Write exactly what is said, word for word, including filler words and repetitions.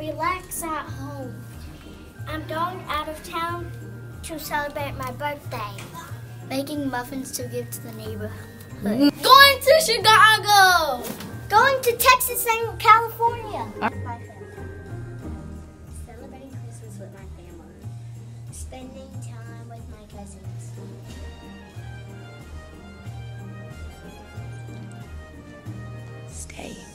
relax at home. I'm going out of town to celebrate my birthday. Making muffins to give to the neighborhood. Going to Chicago. Going to Texas and California. My family. Celebrating Christmas with my family. Spending time with my cousins. Stay.